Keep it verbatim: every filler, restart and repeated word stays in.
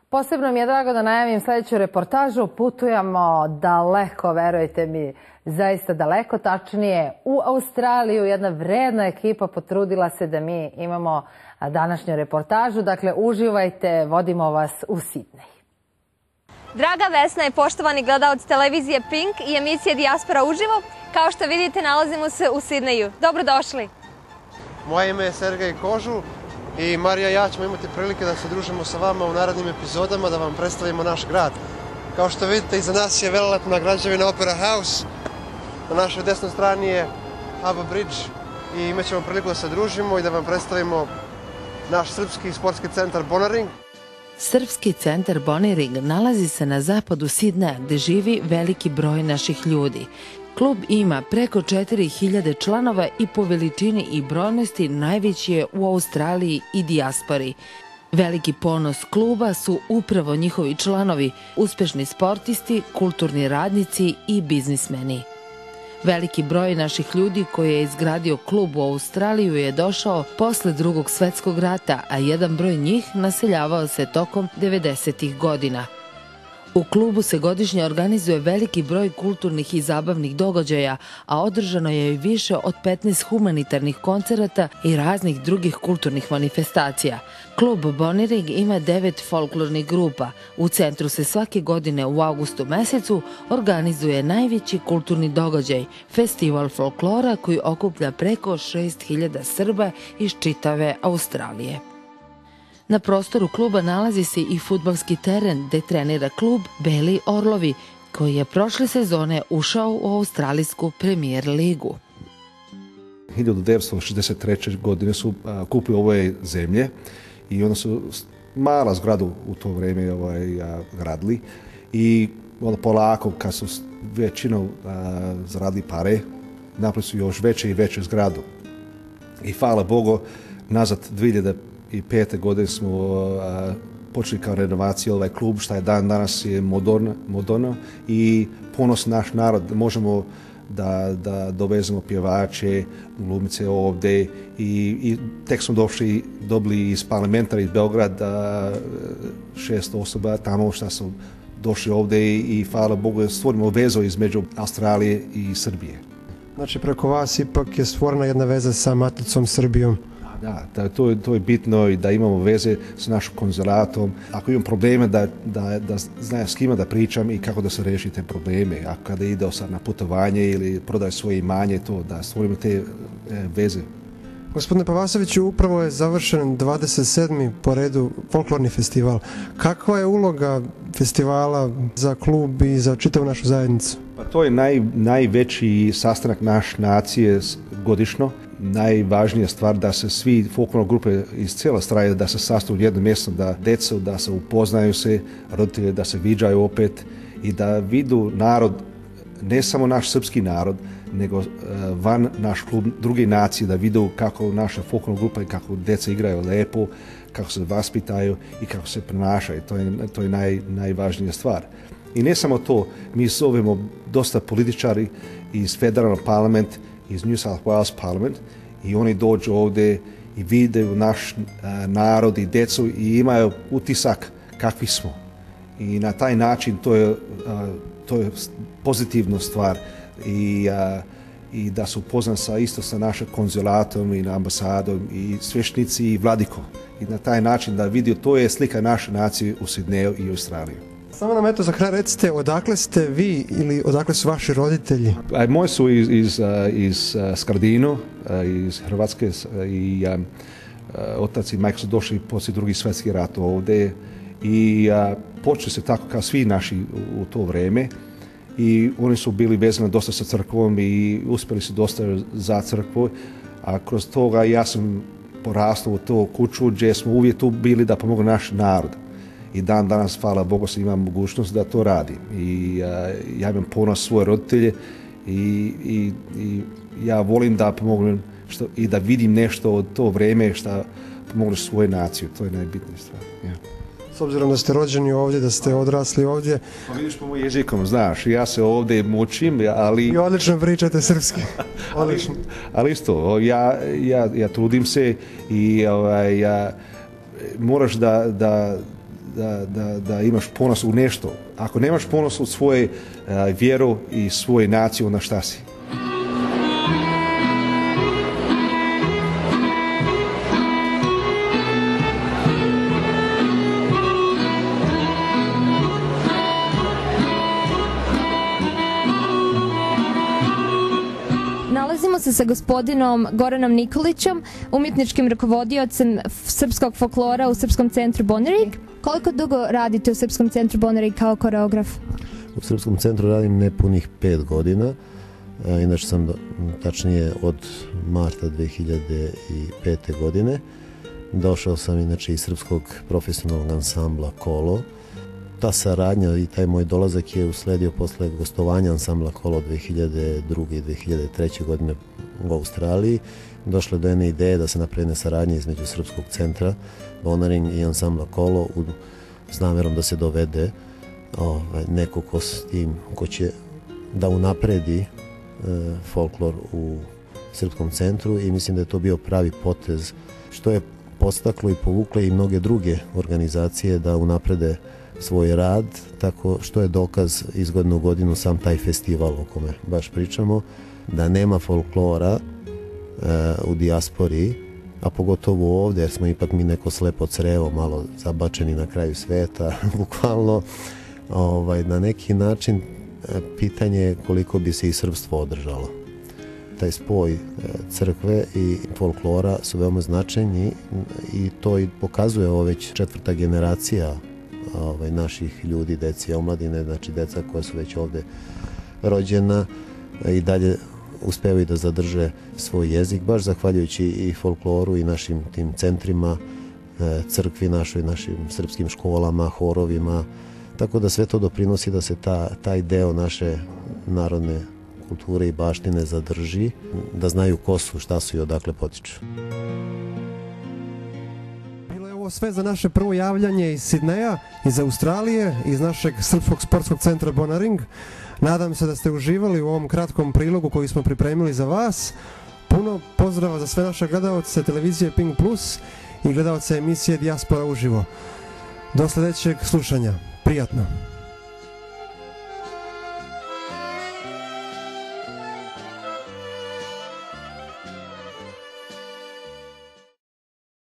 Posebno mi je drago da najavim sljedeću reportažu. Putujemo daleko, verujte mi, zaista daleko, tačnije u Australiju. Jedna vredna ekipa potrudila se da mi imamo današnju reportažu. Dakle, uživajte, vodimo vas u Sidnej. Draga Vesna i poštovani gledalci televizije Pink i emisije Dijaspora uživo, kao što vidite nalazimo se u Sidneju. Dobrodošli! Moje ime je Sergej Kožul i Marija i ja ćemo imati prilike da se družimo sa vama u narednim epizodama, da vam predstavimo naš grad. Kao što vidite, iza nas je velelepna građevina Opera House, na našoj desnoj strani je Aba Bridge i imat ćemo priliku da se družimo i da vam predstavimo naš srpski sportski centar Bonaring. Srpski centar Bonaring nalazi se na zapadu Sidneja gdje živi veliki broj naših ljudi. Klub ima preko četiri hiljade članova i po veličini i brojnosti najveći je u Australiji i dijaspori. Veliki ponos kluba su upravo njihovi članovi, uspešni sportisti, kulturni radnici i biznismeni. Veliki broj naših ljudi koji je izgradio klub u Australiju je došao posle drugog svjetskog rata, a jedan broj njih naseljavao se tokom devedesetih godina. U klubu se godišnje organizuje veliki broj kulturnih i zabavnih događaja, a održano je i više od petnaest humanitarnih koncerata i raznih drugih kulturnih manifestacija. Klub Bonaring ima devet folklornih grupa. U centru se svake godine u avgustu mesecu organizuje najveći kulturni događaj, Festival folklora koji okuplja preko šest hiljada Srba iz čitave Australije. Na prostoru kluba nalazi se i fudbalski teren gde trenira klub Beli Orlovi, koji je prošle sezone ušao u australijsku premijer ligu. hiljadu devetsto šezdeset treće. godine su a, kupili ove zemlje i onda su mala zgradu u to vrijeme ovaj, a, gradili i onda polako kad su većinom a, zaradili pare, napravili su još veće i veće zgradu. I hvala Bogu, nazad dvije hiljade pete. godine smo a, počeli kao renovaciju ovaj klub, šta je dan danas je moderno, moderno i ponos naš narod. Možemo da, da dovezemo pjevače, glumice ovdje i, i tek smo došli, dobili iz parlamenta iz Beograda šest osoba tamo šta su došli ovdje i, i hvala Bogu stvorimo vezu između Australije i Srbije. Znači preko vas ipak je stvorena jedna veza sa maticom Srbijom. Da, da to, je, to je bitno i da imamo veze s našim konzulatom. Ako imam probleme da, da, da znam s kima da pričam i kako da se reši te probleme. Ako kada ide sad na putovanje ili prodaje svoje imanje, to da stvorimo te e, veze. Gospodine Pavasoviću, upravo je završen dvadeset sedmi po redu folklorni festival. Kakva je uloga festivala za klub i za čitavu našu zajednicu? Pa to je naj, najveći sastanak naš nacije godišnjo. Najvažnija stvar da se svi folklorne grupe iz cijela Australije da se sastaju u jednom mjestu, da decu, da se upoznaju se, roditelje da se viđaju opet i da vidu narod, ne samo naš srpski narod, nego van naš klub, druge nacije, da vidu kako naša folklorna grupa i kako djeca igraju lepo, kako se vaspitaju i kako se ponašaju. To je, to je naj, najvažnija stvar. I ne samo to, mi zovemo dosta političari iz federalnog parlamenta, iz New South Wales Parliament i oni dođu ovdje i vide naš a, narod i djecu i imaju utisak kakvi smo. I na taj način to je, a, to je pozitivna stvar i, a, i da su upoznani sa, isto sa našim konzulatom i ambasadom i sveštenici i vladikom. I na taj način da vidio to je slika naše nacije u Sidneju i Australiji. Samo nam eto za kraj recite, odakle ste vi ili odakle su vaši roditelji? A, moji su iz, iz, iz Skradinu, iz Hrvatske i a, otac i majka su došli poslije drugi svjetski rat ovdje i a, počeli se tako kao svi naši u, u to vrijeme i oni su bili vezani dosta sa crkvom i uspjeli su dosta za crkvu, a kroz toga ja sam porastao u to kuću gdje smo uvijek tu bili da pomogu naš narod. I dan danas, hvala Bogu, se imam mogućnost da to radim. I a, ja imam ponos svoje roditelje i, i, i ja volim da pomognem što, i da vidim nešto od to vrijeme što pomogli svoje naciju. To je najbitnija stvar. Ja. S obzirom da ste rođeni ovdje, da ste odrasli ovdje. Pa vidiš po mojim jezikom, znaš, ja se ovdje mučim, ali... I odlično pričate srpski. Odlično. ali, ali isto, ja, ja, ja trudim se i ovaj, ja, moraš da, da da, da, da imaš ponos u nešto. Ako nemaš ponos u svoju vjeru i svoju naciju, onda šta si? Nalazimo se sa gospodinom Goranom Nikolićem, umjetničkim rukovodiocem srpskog folklora u Srpskom centru Bonerig. Koliko dugo radite u Srpskom centru Bonerig kao koreograf? U Srpskom centru radim nepunih pet godina. Inače sam tačnije od marta dve hiljade pete. godine. Došao sam inače iz Srpskog profesionalnog ansambla Kolo. Ta saradnja i taj moj dolazak je usledio posle gostovanja ansambla Kolo dve hiljade druge. i dve hiljade treće. godine u Australiji. Došlo je do jedne ideje da se napravi saradnja između Srpskog centra Bonaring i ansambla Kolo u, s namerom da se dovede ovaj, neko ko, s tim, ko će da unapredi e, folklor u Srpskom centru i mislim da je to bio pravi potez što je postaklo i povukle i mnoge druge organizacije da unaprede svoj rad, tako što je dokaz iz godine u godinu sam taj festival o kome baš pričamo, da nema folklora e, u dijaspori, a pogotovo ovdje jer smo ipak mi neko slepo crevo, malo zabačeni na kraju sveta, bukvalno, ovaj, na neki način e, pitanje je koliko bi se i srpstvo održalo. Taj spoj e, crkve i folklora su veoma značajni i to i pokazuje ovo već četvrta generacija Ovaj, naših ljudi, deci i omladine, znači deca koja su već ovde rođena i dalje uspevaju da zadrže svoj jezik, baš zahvaljujući i folkloru i našim tim centrima, crkvi našoj, našim srpskim školama, horovima, tako da sve to doprinosi da se ta, taj deo naše narodne kulture i baštine zadrži, da znaju ko su, šta su i odakle potiču. Sve za naše prvo javljanje iz Sidneja, iz Australije, iz našeg Srpskog sportskog centra Bonaring. Nadam se da ste uživali u ovom kratkom prilogu koji smo pripremili za vas. Puno pozdrava za sve naše gledalce televizije Pink Plus i gledalce emisije Dijaspora uživo. Do sljedećeg slušanja. Prijatno!